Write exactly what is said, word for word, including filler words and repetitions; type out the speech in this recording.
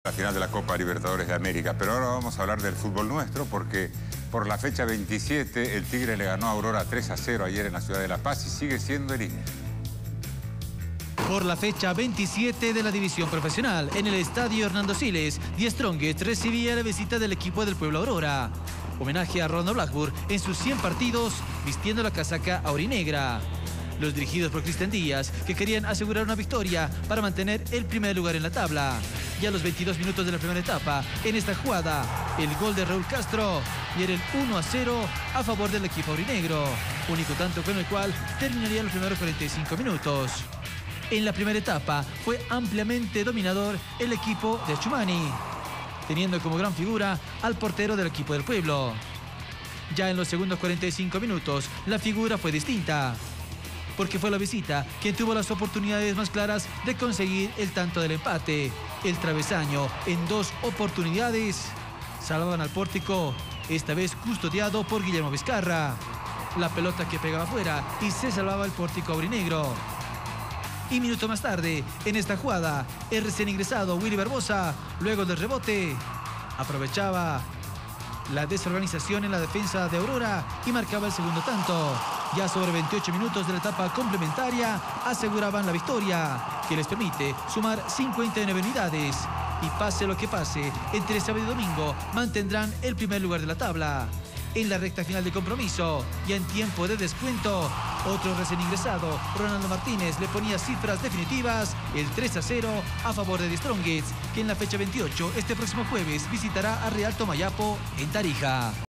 La final de la Copa Libertadores de América, pero ahora vamos a hablar del fútbol nuestro porque por la fecha veintisiete el Tigre le ganó a Aurora tres a cero ayer en la ciudad de La Paz y sigue siendo el líder. Por la fecha veintisiete de la división profesional, en el estadio Hernando Siles, Die Strongest recibía la visita del equipo del pueblo Aurora. Homenaje a Ronald Blackburn en sus cien partidos vistiendo la casaca aurinegra. Los dirigidos por Cristian Díaz, que querían asegurar una victoria para mantener el primer lugar en la tabla. Ya a los veintidós minutos de la primera etapa, en esta jugada, el gol de Raúl Castro y era el uno a cero a favor del equipo aurinegro, único tanto con el cual terminaría los primeros cuarenta y cinco minutos. En la primera etapa fue ampliamente dominador el equipo de Achumani, teniendo como gran figura al portero del equipo del pueblo. Ya en los segundos cuarenta y cinco minutos, la figura fue distinta, porque fue la visita quien tuvo las oportunidades más claras de conseguir el tanto del empate. El travesaño en dos oportunidades salvaban al pórtico, esta vez custodiado por Guillermo Vizcarra. La pelota que pegaba afuera y se salvaba el pórtico aurinegro. Y minuto más tarde, en esta jugada, el recién ingresado Willy Barbosa, luego del rebote, aprovechaba la desorganización en la defensa de Aurora y marcaba el segundo tanto. Ya sobre veintiocho minutos de la etapa complementaria aseguraban la victoria, que les permite sumar cincuenta y nueve unidades. Y pase lo que pase, entre sábado y domingo mantendrán el primer lugar de la tabla. En la recta final de compromiso y en tiempo de descuento, otro recién ingresado, Ronaldo Martínez, le ponía cifras definitivas, el tres a cero a favor de Die Strongest, que en la fecha veintiocho, este próximo jueves, visitará a Real Tomayapo en Tarija.